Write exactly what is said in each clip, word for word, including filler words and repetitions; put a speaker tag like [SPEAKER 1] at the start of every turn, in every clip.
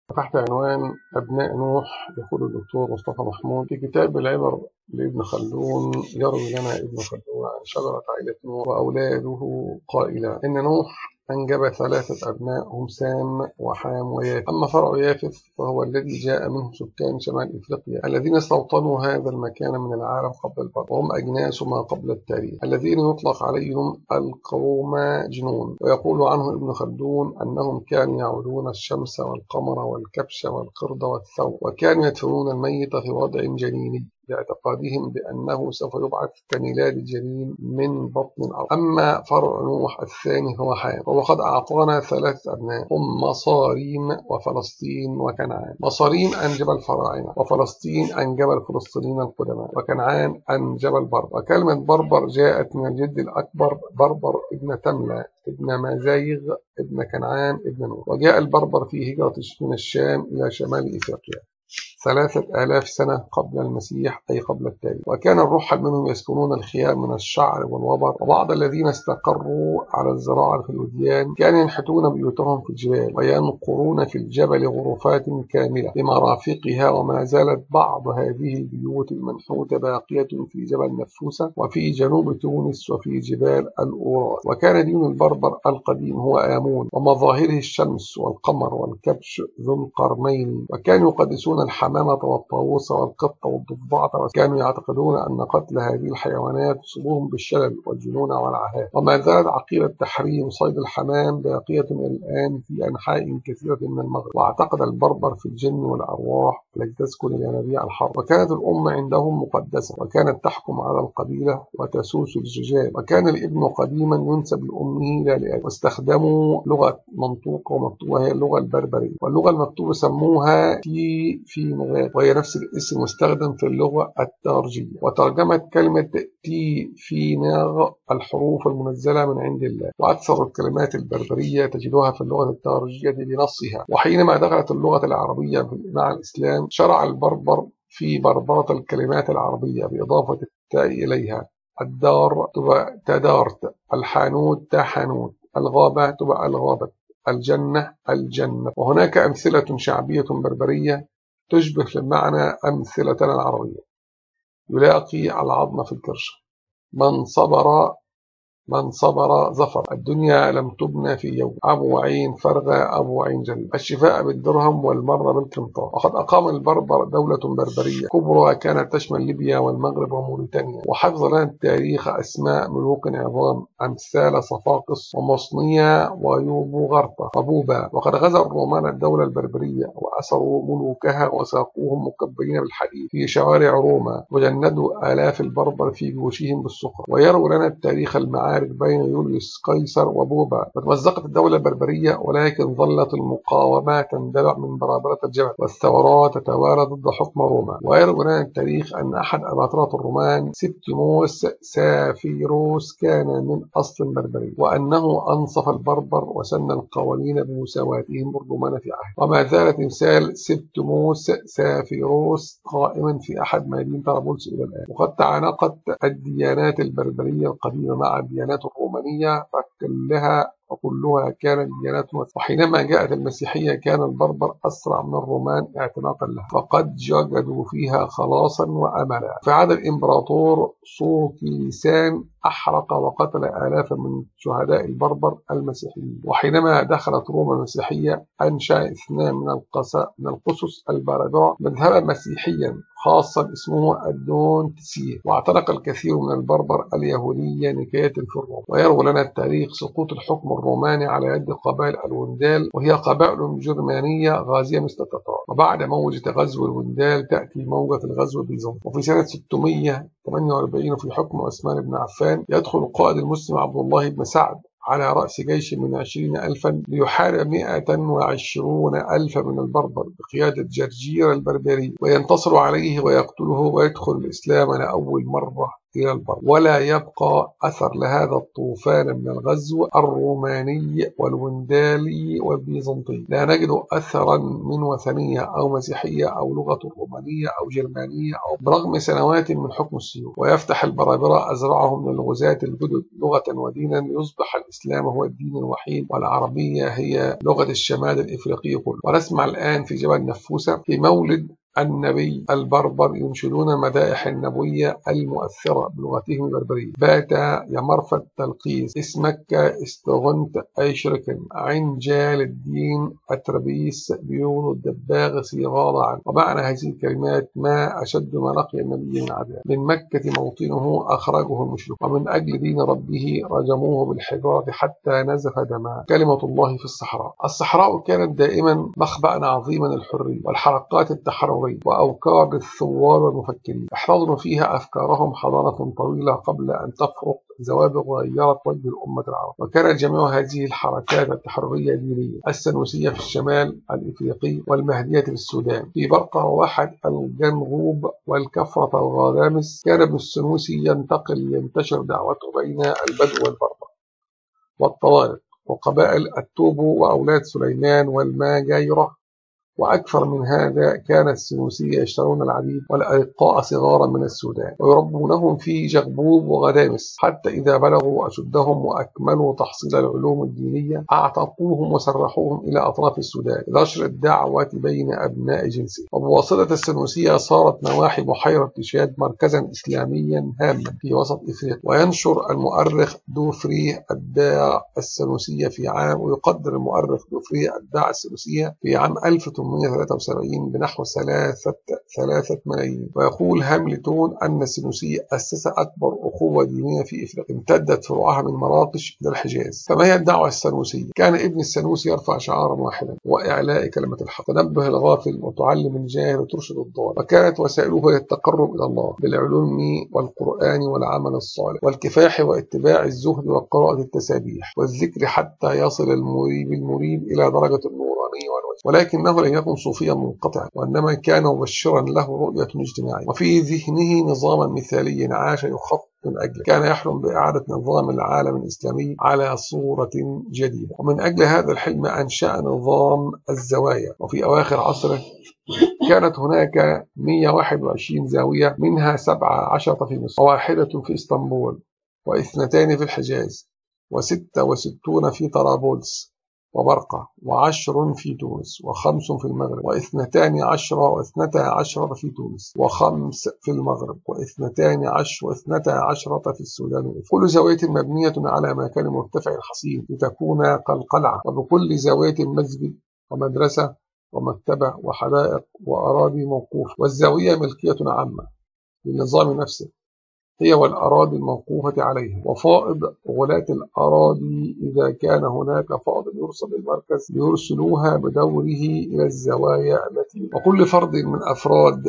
[SPEAKER 1] تحت عنوان أبناء نوح يقول الدكتور مصطفى محمود في كتاب العبر لابن خلدون. يروي لنا ابن خلدون عن شجرة عائلة نوح وأولاده قائلا إن نوح أنجب ثلاثة أبناء هم سام وحام ويافث. أما فرع يافث فهو الذي جاء منه سكان شمال إفريقيا الذين استوطنوا هذا المكان من العالم قبل البر، وهم أجناس ما قبل التاريخ الذين يطلق عليهم القروماجنون. ويقول عنه ابن خلدون أنهم كانوا يعبدون الشمس والقمر والكبش والقرد والثور، وكانوا يدفنون الميت في وضع جنيني باعتقادهم بأنه سوف يبعث كميلاد الجنين من بطن الأرض. أما فرع نوح الثاني هو حام، وقد أعطانا ثلاثة أبناء هم مصاريم وفلسطين وكنعان. مصاريم أنجب الفراعنة، وفلسطين أنجب الفلسطينيين القدماء، وكنعان أنجب البربر. وكلمة بربر جاءت من الجد الأكبر بربر ابن تملة ابن مازايغ ابن كنعان ابن نوح. وجاء البربر في هجرة من الشام إلى شمال إفريقيا ثلاثة آلاف سنة قبل المسيح أي قبل التاريخ. وكان الرحل منهم يسكنون الخيام من الشعر والوبر، وبعض الذين استقروا على الزراعة في الوديان كانوا ينحتون بيوتهم في الجبال وينقرون في الجبل غرفات كاملة بمرافقها. وما زالت بعض هذه البيوت المنحوتة باقية في جبل نفوسة وفي جنوب تونس وفي جبال الأورال. وكان دين البربر القديم هو آمون، ومظاهره الشمس والقمر والكبش ذو القرنين. وكانوا يقدسون الحمامة والطاووس والقط والضفدعة، وكانوا يعتقدون أن قتل هذه الحيوانات يصيبهم بالشلل والجنون والعاهات. وما زالت عقيدة تحريم صيد الحمام باقية الآن في أنحاء كثيرة من المغرب. واعتقد البربر في الجن والأرواح التي تسكن ينابيع الحرب. وكانت الأمة عندهم مقدسة، وكانت تحكم على القبيلة وتسوس الزجاج. وكان الابن قديما ينسب لأمه لا لأبيه. واستخدموا لغة منطوقة ومكتوبة وهي اللغة البربرية، واللغة المكتوبة سموها تي في وهي نفس الاسم مستخدم في اللغة التارجية. وترجمت كلمة تي في ناغ الحروف المنزلة من عند الله. وأكثر الكلمات البربرية تجدها في اللغة التارجية بنصها. وحينما دخلت اللغة العربية مع الإسلام شرع البربر في بربرة الكلمات العربية بإضافة التاء إليها. الدار تبقى تدارت، الحانوت تحانوت، الغابة تبقى الغابة، الجنة الجنة. وهناك أمثلة شعبية بربرية تشبه في المعنى أمثلتنا العربية. يلاقي العظم في الكرش، من صبر من صبر ظفر، الدنيا لم تبنى في يوم، أبو عين فرغة أبو عين جليل، الشفاء بالدرهم والمرة بالقنطار. وقد أقام البربر دولة بربرية كبرى كانت تشمل ليبيا والمغرب وموريتانيا. وحفظ لنا التاريخ أسماء ملوك عظام أمثال صفاقس ومصنية ويوبوغرطة وبوبا. وقد غزا الرومان الدولة البربرية وأسروا ملوكها وساقوهم مكبلين بالحديد في شوارع روما، وجندوا آلاف البربر في جيوشهم بالصخر. ويروي لنا التاريخ المعارك بين يوليوس قيصر وبوبا. فتمزقت الدولة البربرية، ولكن ظلت المقاومة تندلع من برابرة الجبل، والثورات تتوالى ضد حكم روما. ويروي لنا التاريخ أن أحد أباطرة الرومان سبتيموس سافيروس كان من أصل بربري، وأنه أنصف البربر وسن القوانين بمساواتهم الرومان في عهد. وما زال تمثال سبتيموس سافيروس قائما في أحد مدينة طرابلس إلى الآن. وقد تعانقت الديانات البربرية القديمة مع الديانات الرومانية فكلها وكلها كانت ديانات. وحينما جاءت المسيحية كان البربر أسرع من الرومان اعتناقا لها، فقد وجدوا فيها خلاصا وأملا. فعاد الإمبراطور صوتيسان أحرق وقتل آلافا من شهداء البربر المسيحيين. وحينما دخلت روما المسيحية أنشأ اثنان من القساء من القسس البرداء مذهبا مسيحيا خاصا اسمه الدونتسية. واعتنق الكثير من البربر اليهودية نكاية في الروم. ويروي لنا التاريخ سقوط الحكم الروماني على يد قبائل الوندال، وهي قبائل جرمانية غازية مثل التتار. وبعد موجة غزو الوندال تأتي موجة الغزو البيزنطي. وفي سنة ستمائة وثمانية وأربعين في حكم عثمان بن عفان يدخل القائد المسلم عبد الله بن سعد على رأس جيش من عشرين ألفا ليحارب مئة وعشرون ألفا من البربر بقيادة جرجير البربري، وينتصر عليه ويقتله ويدخل الإسلام لأول مرة إلى البر، ولا يبقى أثر لهذا الطوفان من الغزو الروماني والوندالي والبيزنطي. لا نجد أثرا من وثنية أو مسيحية أو لغة رومانية أو جرمانية أو برغم سنوات من حكم السيوف. ويفتح البرابرة أزرعهم من الغزاة الجدد لغة ودينا، يصبح الإسلام هو الدين الوحيد والعربية هي لغة الشمال الإفريقي كله. ونسمع الآن في جبل نفوسة في مولد النبي البربر ينشدون مدائح النبوية المؤثرة بلغتهم البربرية: بات يا مرفد تلقيس اسمك استغنت أي شركن عن جال الدين أتربيس بيون الدباغ صغار عن. ومعنى هذه الكلمات: ما أشد ما لقي النبي من عذاب، من مكة موطنه أخرجه المشرك، ومن أجل دين ربه رجموه بالحجارة حتى نزف دماء. كلمة الله في الصحراء. الصحراء كانت دائما مخبأ عظيما للحرية والحركات التحررية وأوكار الثوار والمفكرين، يحتضن فيها أفكارهم حضارة طويلة قبل أن تفرق زوابغ غيرت وجه الأمة العربية. وكانت جميع هذه الحركات التحررية دينية: السنوسية في الشمال الإفريقي، والمهدية في السودان، في برقة وواحد الجنغوب والكفرة الغرامس. كان ابن السنوسي ينتقل لينتشر دعوته بين البدو والبربر والطوارق وقبائل التوبو وأولاد سليمان والماجيرة. وأكثر من هذا، كان السنوسية يشترون العبيد والأرقاء صغارا من السودان ويربونهم في جغبوب وغدامس، حتى إذا بلغوا أشدهم وأكملوا تحصيل العلوم الدينية أعتقوهم وسرحوهم إلى أطراف السودان لنشر الدعوة بين أبناء جنسه. وبواسطة السنوسية صارت نواحي بحيرة تشاد مركزا إسلاميا هاما في وسط إفريقيا. وينشر المؤرخ دوفري الداع السنوسية في عام ويقدر المؤرخ دوفري الداع السنوسية في عام ألف وثمانمائة وثلاثة وسبعين بنحو ثلاثة ثلاثة ملايين. ويقول هاملتون أن السنوسي أسس أكبر أخوة دينية في إفريقيا امتدت فروعها من مراكش إلى الحجاز. فما هي الدعوة السنوسية؟ كان ابن السنوسي يرفع شعارا واحدا: وإعلاء كلمة الحق، تنبه الغافل وتعلم الجاهل وترشد الضال. وكانت وسائله للتقرب إلى الله بالعلوم والقرآن والعمل الصالح والكفاح واتباع الزهد وقراءة التسابيح والذكر حتى يصل المريب المريب إلى درجة النورانية والوجه. ولكنه لم يكن صوفيا منقطعا، وإنما كان مبشرا له رؤية اجتماعية وفي ذهنه نظاما مثاليا عاش يخطط من أجله. كان يحلم بإعادة نظام العالم الإسلامي على صورة جديدة، ومن أجل هذا الحلم أنشأ نظام الزوايا. وفي أواخر عصره كانت هناك مئة وواحد وعشرين زاوية، منها سبعة عشر في مصر، وواحدة في اسطنبول، واثنتان في الحجاز، وستة وستون في طرابلس وبرقة، وعشر في تونس، وخمس في المغرب، واثنتان عشر واثنتا عشرة في تونس، وخمس في المغرب، واثنتان عشر واثنتا عشرة في السودان. كل زاوية مبنية على مكان مرتفع حصين لتكون كالقلعة، وبكل زاوية مسجد ومدرسة ومكتبة وحدائق وأراضي موقوفة. والزاوية ملكية عامة للنظام نفسه هي والأراضي الموقوفة عليها، وفائض غلاة الأراضي إذا كان هناك فائض يرصد المركز ليرسلوها بدوره إلى الزوايا التي. وكل فرد من أفراد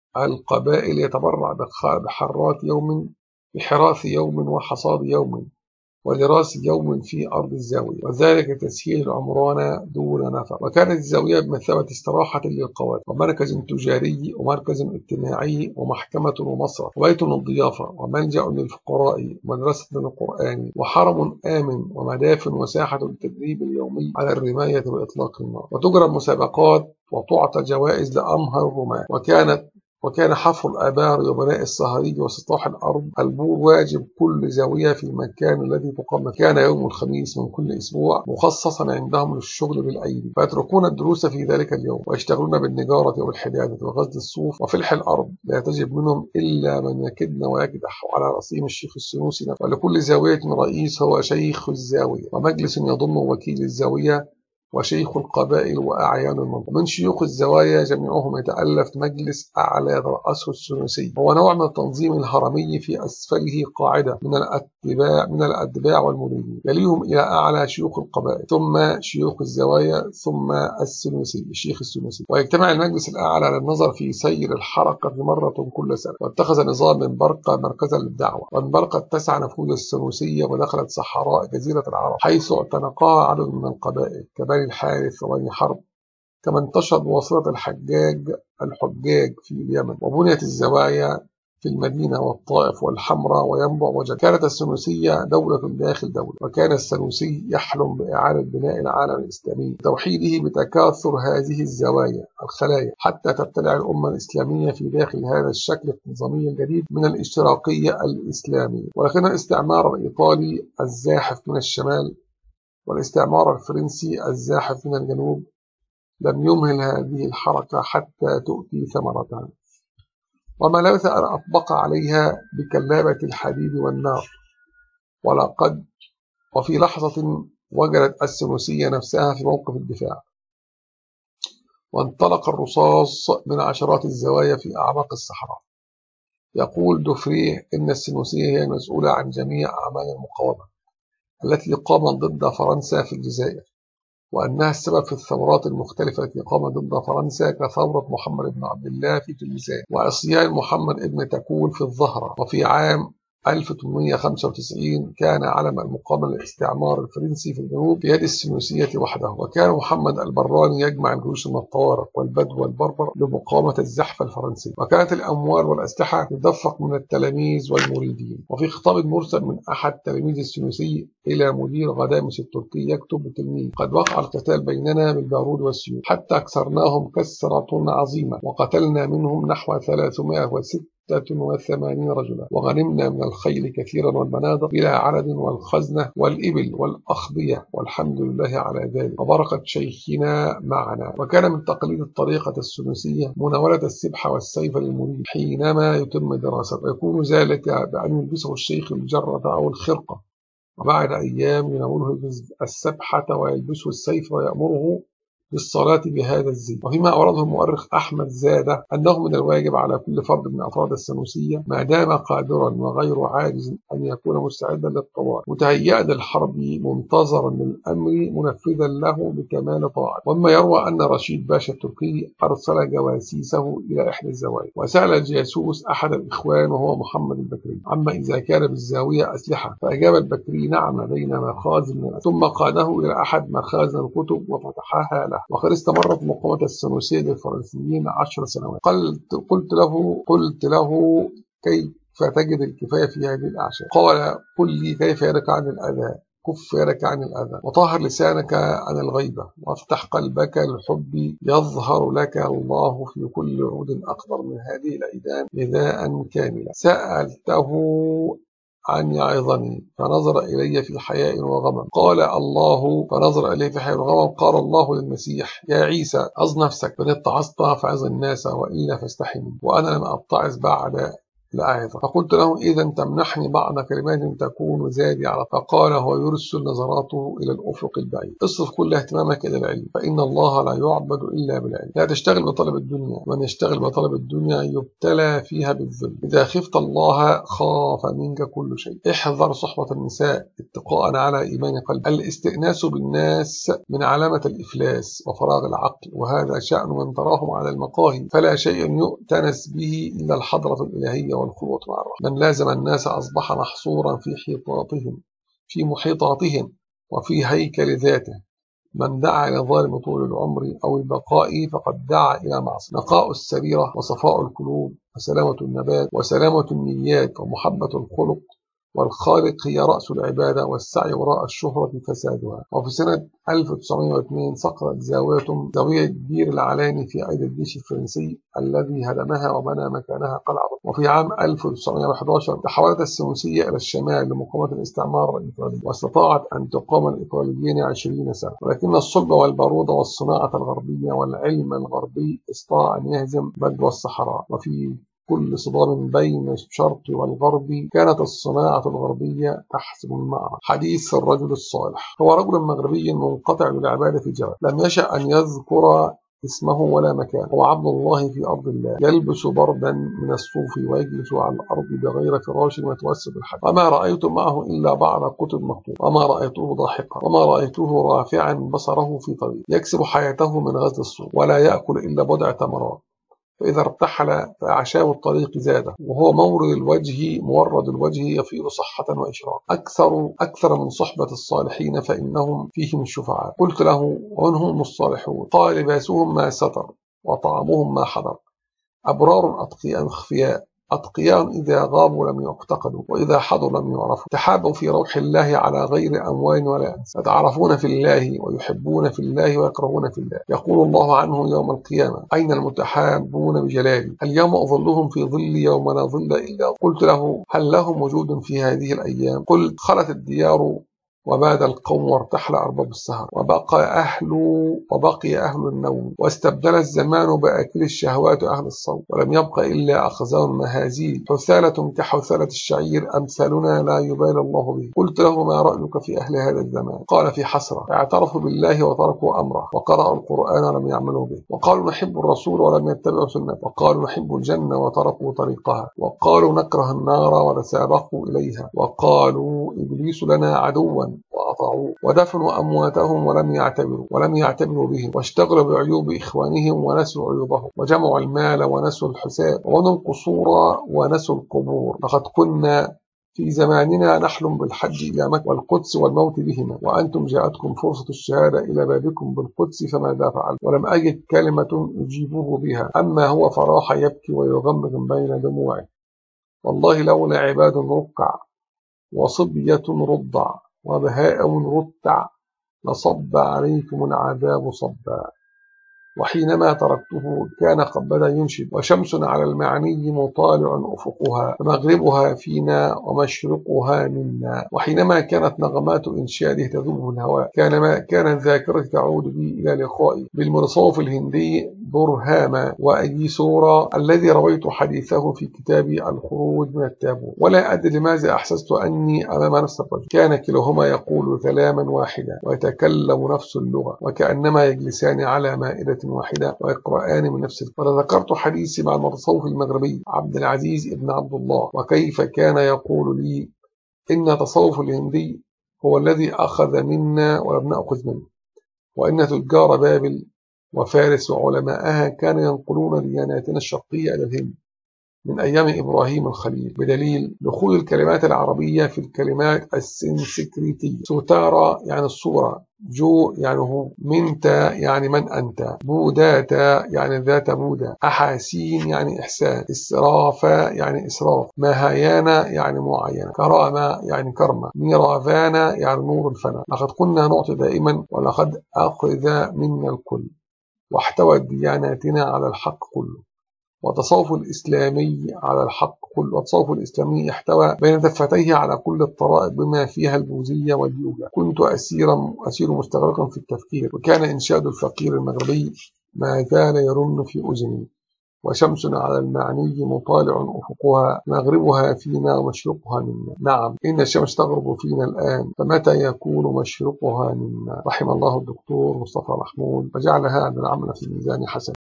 [SPEAKER 1] القبائل يتبرع بحرات يوم بحراث يوم وحصاد يوم ولراس يوم في أرض الزاوية، وذلك لتسهيل العمران دون نفر. وكانت الزاوية بمثابة استراحة للقوات ومركز تجاري ومركز اجتماعي ومحكمة ومصرف وبيت للضيافة وملجأ للفقراء ومدرسة للقرآن وحرم آمن ومدافن وساحة للتدريب اليومي على الرماية بإطلاق النار. وتجرى مسابقات وتعطى جوائز لأمهر الرماة. وكانت وكان حفر الآبار وبناء الصهاريج وسطوح الأرض البور واجب كل زاوية في المكان الذي تقام. كان يوم الخميس من كل أسبوع مخصصا عندهم للشغل بالأيدي، فيتركون الدروس في ذلك اليوم ويشتغلون بالنجارة والحدادة وغزل الصوف وفلح الأرض. لا تجب منهم إلا من يكدن ويكدح، وعلى رأسهم الشيخ السنوسي. ولكل زاوية رئيس هو شيخ الزاوية، ومجلس يضم وكيل الزاوية وشيخ القبائل وأعيان المنطقة. من شيوخ الزوايا جميعهم يتألف مجلس أعلى رأسه السنوسي، هو نوع من التنظيم الهرمي في أسفله قاعدة من الأتباع من الأتباع والمريدين، يليهم إلى أعلى شيوخ القبائل ثم شيوخ الزوايا ثم السنوسي الشيخ السنوسي. ويجتمع المجلس الأعلى للنظر في سير الحركة مرة كل سنة. واتخذ نظام من برقة مركزا للدعوة، ومن برقة اتسع نفوذ السنوسية ودخلت صحراء جزيرة العرب حيث اعتنقها عدد من القبائل كبني الحارث وبني حرب، كما انتشر بواسطة الحجاج الحجاج في اليمن. وبنيت الزوايا في المدينة والطائف والحمراء وينبع وجد. كانت السنوسية دولة داخل دولة، وكان السنوسي يحلم بإعادة بناء العالم الإسلامي توحيده بتكاثر هذه الزوايا الخلايا حتى تبتلع الأمة الإسلامية في داخل هذا الشكل النظامي الجديد من الاشتراكية الإسلامية. ولكن الاستعمار الإيطالي الزاحف من الشمال والاستعمار الفرنسي الزاحف من الجنوب لم يمهل هذه الحركة حتى تؤتي ثمرتها، وما لبث أن أطبق عليها بكلابة الحديد والنار. ولقد وفي لحظة وجدت السنوسية نفسها في موقف الدفاع، وانطلق الرصاص من عشرات الزوايا في أعماق الصحراء. يقول دوفريه إن السنوسية هي المسؤولة عن جميع أعمال المقاومة التي قامت ضد فرنسا في الجزائر، وأنها السبب في الثورات المختلفة التي قامت ضد فرنسا كثورة محمد بن عبد الله في تونس وعصيان محمد بن تكون في الظهرة. وفي عام ألف وثمانمائة وخمسة وتسعين كان علم المقاومة للاستعمار الفرنسي في الجنوب بيد السنوسية وحده، وكان محمد البراني يجمع الجيوش من الطوارق والبدو والبربر لمقاومة الزحف الفرنسي، وكانت الأموال والأسلحة تدفق من التلاميذ والمريدين. وفي خطاب مرسل من أحد تلاميذ السنوسي إلى مدير غدامس التركي يكتب التلميذ: قد وقع القتال بيننا بالبارود والسيوف حتى كسرناهم كسرة عظيمة، وقتلنا منهم نحو ثلاثمائة وستة وثمانين رجلا، وغنمنا من الخيل كثيرا والمناضر بلا عدد والخزنة والإبل والأخضية، والحمد لله على ذلك، وبركة شيخنا معنا. وكان من تقليد الطريقة السنوسية مناولة السبحة والسيف للمريد حينما يتم دراسته، ويكون ذلك بأن يلبسه الشيخ الجرة أو الخرقة، وبعد أيام يناوله السبحة ويلبسه السيف ويأمره بالصلاة بهذا الزي. وفيما أورده المؤرخ أحمد زادة أنه من الواجب على كل فرد من أفراد السنوسية ما دام قادرا وغير عاجز أن يكون مستعدا للطوارئ متهيئا للحرب منتظرا للأمر منفذا له بكمال طاعة. وما يروى أن رشيد باشا التركي أرسل جواسيسه إلى إحدى الزوايا، وسأل الجاسوس أحد الإخوان وهو محمد البكري عما إذا كان بالزاوية أسلحة، فأجاب البكري: نعم، بين مخازن. ثم قاده إلى أحد مخازن الكتب وفتحها له. وقد استمرت مقاومة السنوسية للفرنسيين عشر سنوات. قلت له قلت له كيف تجد الكفاية في هذه الأعشاب؟ قال: قل لي كيف يدك عن الأذى، كف يدك عن الأذى، وطهر لسانك عن الغيبة، وافتح قلبك للحب، يظهر لك الله في كل عود أقدر من هذه العيدان غذاء كاملا. سألته أن يعظني فنظر إلي في حياء وغمم. قال الله فنظر إلي في حياء وغمم. قال الله للمسيح: يا عيسى، عظ نفسك، فإن اتعظت فعظ الناس، وإلا فاستحي، وأنا لم أتعظ بعد لأعظ. فقلت له: إذا تمنحني بعض كلمات تكون زادي على. فقال: هو يرسل نظراته إلى الأفق البعيد. اصرف كل اهتمامك إلى العلم، فإن الله لا يعبد إلا بالعلم. لا تشتغل بطلب الدنيا، ومن يشتغل بطلب الدنيا يبتلى فيها بالذل. إذا خفت الله خاف منك كل شيء. احذر صحبة النساء اتقاء على إيمان قلب. الاستئناس بالناس من علامة الإفلاس وفراغ العقل، وهذا شأن من تراهم على المقاهي، فلا شيء يؤتنس به إلا الحضرة الإلهية والخلوة مع الرحمن. من لازم الناس أصبح محصورا في حيطاتهم في محيطاتهم وفي هيكل ذاته. من دعا إلى ظالم طول العمر أو البقاء فقد دعا إلى معصية. نقاء السريرة وصفاء القلوب وسلامة النبات وسلامة النيات ومحبة الخلق والخالق هي رأس العبادة، والسعي وراء الشهرة فسادها. وفي سنة ألف وتسعمائة واثنين سقطت زاوية زاوية بير العلاني في أيدي الجيش الفرنسي الذي هدمها وبنى مكانها قلعة. وفي عام ألف وتسعمائة وأحد عشر تحولت السنوسية إلى الشمال لمقاومة الاستعمار الإيطالي، واستطاعت أن تقاوم الإيطاليين عشرين سنة، ولكن الصلب والبارود والصناعة الغربية والعلم الغربي استطاع أن يهزم بدو الصحراء. وفي كل صدام بين الشرق والغرب كانت الصناعة الغربية تحسم المعركة. حديث الرجل الصالح. هو رجل مغربي منقطع بالعبادة في جبل، لم يشأ أن يذكر اسمه ولا مكان. هو عبد الله في أرض الله، يلبس بردا من الصوف ويجلس على الأرض بغير فراش ويتوسد الحج. وما رأيت معه إلا بعض كتب مخطوطة، وما رأيته ضاحكا، وما رأيته رافعا بصره في طريق، يكسب حياته من غزل الصوف، ولا يأكل إلا بضع تمرات، فإذا ارتحل فأعشاب الطريق زاده، وهو مورد الوجه مورد الوجه يفيض صحة وإشراق، أكثر أكثر من صحبة الصالحين فإنهم فيهم الشفعاء. قلت له: ومن هم الصالحون؟ قال: لباسهم ما ستر، وطعامهم ما حضر، أبرار أتقياء أخفياء، أتقياء إذا غابوا لم يعتقدوا، وإذا حضروا لم يعرفوا. تحابوا في روح الله على غير أموال ولا أنس، يتعرفون في الله ويحبون في الله ويكرهون في الله. يقول الله عنه يوم القيامة: أين المتحابون بجلالي؟ اليوم أظلهم في ظل يوم لا ظل إلا. قلت له: هل لهم وجود في هذه الأيام؟ قلت: خلت الديار وباد القوم وارتحل أرباب السهر، وبقى أهل وبقي أهل النوم، واستبدل الزمان بأكل الشهوات أهل الصوم، ولم يبق إلا أخزان مهازيل حثالة كحثالة الشعير، أمثالنا لا يبالي الله به. قلت له: ما رأيك في أهل هذا الزمان؟ قال: في حسرة، اعترفوا بالله وتركوا أمره، وقرأوا القرآن ولم يعملوا به، وقالوا نحب الرسول ولم يتبعوا سنته، وقالوا نحب الجنة وتركوا طريقها، وقالوا نكره النار وتسابقوا إليها، وقالوا إبليس لنا عدوا وأطاعوه، ودفنوا أمواتهم ولم يعتبروا ولم يعتبروا بهم، واشتغلوا بعيوب إخوانهم ونسوا عيوبهم، وجمعوا المال ونسوا الحساب، وبنوا القصور ونسوا القبور. لقد كنا في زماننا نحلم بالحج إلى مكة والقدس والموت بهما، وأنتم جاءتكم فرصة الشهادة إلى بابكم بالقدس فماذا فعل؟ ولم أجد كلمة أجيبه بها، أما هو فراح يبكي ويغمض بين دموعه. والله لولا عباد ركع وصبية رضع وبهائم رتع لصب عليكم العذاب صبا. وحينما تركته كان قد بدا ينشد: وشمس على المعني مطالع أفقها، ومغربها فينا ومشرقها منا. وحينما كانت نغمات إنشاده تذوب الهواء كان ما كانت ذاكرتي تعود بي إلى لقائي بالمتصوف الهندي برهاما وأيسورا الذي رويت حديثه في كتابي الخروج من التابوت. ولا أدري لماذا أحسست أني أمام نفس الرجل. كان كلاهما يقول كلاما واحدا ويتكلم نفس اللغة، وكأنما يجلسان على مائدة واحدة ويقرآن من نفس الكتاب. وذكرت حديثي مع المتصوف المغربي عبد العزيز ابن عبد الله، وكيف كان يقول لي إن تصوف الهندي هو الذي أخذ منا ولم نأخذ منه، وإن تجار بابل وفارس وعلماءها كانوا ينقلون دياناتنا الشرقية إلى الهند من أيام إبراهيم الخليل، بدليل دخول الكلمات العربية في الكلمات السنسكريتية. سوتارا يعني الصورة، جو يعني هو، منتا يعني من أنت، بوداتا يعني ذات بودا، أحاسين يعني إحسان، إسرافا يعني إسراف، مهايانا يعني معينة، كراما يعني كرمة، نيرافانا يعني نور الفناء. لقد كنا نعطي دائما ولقد أخذ منا الكل، واحتوت دياناتنا على الحق كله، وتصوف الإسلامي على الحق كله. والتصوف الإسلامي احتوى بين دفتيه على كل الطرائق بما فيها البوذية واليوغا. كنت أسيرا أسير مستغرقا في التفكير، وكان إنشاد الفقير المغربي ما زال يرن في أذني: وشمس على المعني مطالع أفقها، مغربها فينا ومشرقها منا. نعم، إن الشمس تغرب فينا الآن، فمتى يكون مشرقها منا؟ رحم الله الدكتور مصطفى محمود، وجعل هذا العمل في ميزان حسن.